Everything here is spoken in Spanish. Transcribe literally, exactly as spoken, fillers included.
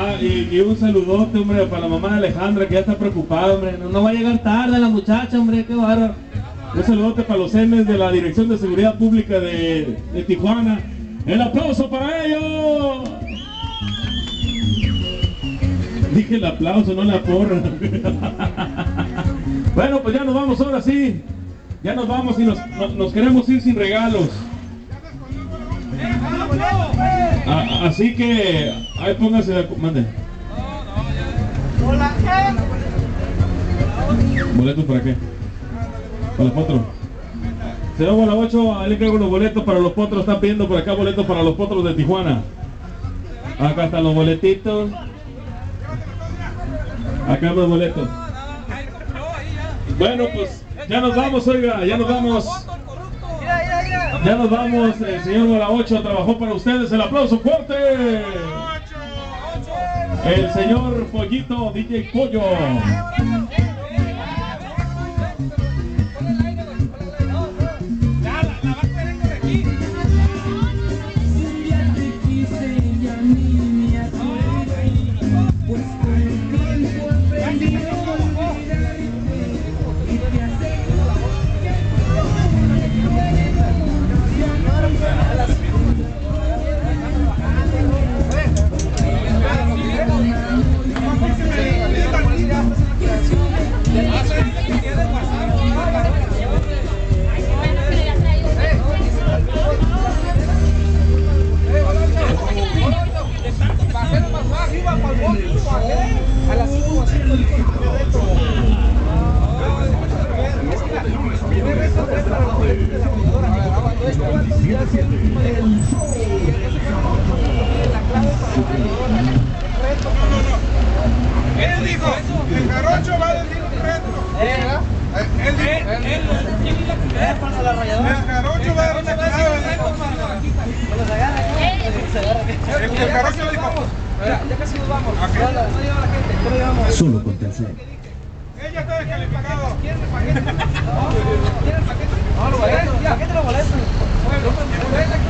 Ah, y, y un saludote, hombre, para la mamá de Alejandra, que ya está preocupada, hombre. No, no va a llegar tarde la muchacha, hombre, qué bárbaro. Un saludote para los M's de la Dirección de Seguridad Pública de, de Tijuana. ¡El aplauso para ellos! Dije el aplauso, no la porra. Bueno, pues ya nos vamos ahora sí. Ya nos vamos y nos, nos, nos queremos ir sin regalos. A, así que ahí póngase de mande. ¿Boletos para qué? Para los potros. Señor Guanabocho, ahí le cargo los boletos para los potros. Están pidiendo por acá boletos para los potros de Tijuana. Acá están los boletitos. Acá los boletos. Bueno, pues ya nos vamos, oiga, ya nos vamos. Ya nos vamos, el señor Guanabocho trabajó para ustedes. El aplauso fuerte. El señor Pollito, D J Pollo. Él dijo, el jarocho va a decir un reto. Él dijo, el jarocho va a decir un reto. El jarocho dijo, ya casi nos vamos. No lleva la gente, ¿cómo llevamos? Solo con Telcel. Ella está descalificado. ¿Quieren el paquete? ¿Quieren el paquete? No, los boletos. ¿Paquete los boletos?